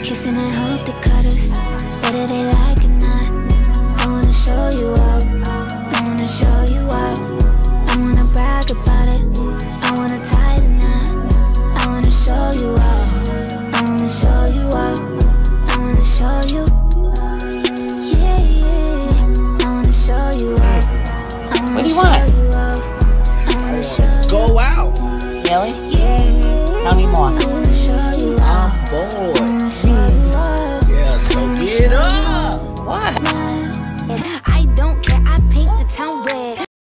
Kissing and hope they cut us, whether they like or not. I wanna show you up, I wanna show you up. I wanna brag about it, I wanna tie the knot. I wanna show you up, I wanna show you up. I wanna show you, yeah, yeah. I wanna show you up, I wanna What do you show want? you up. I wanna show you. Go out. Really? Tell me more. I wanna show you I'm up, I bored. wanna show you up. Yeah, so get up. What?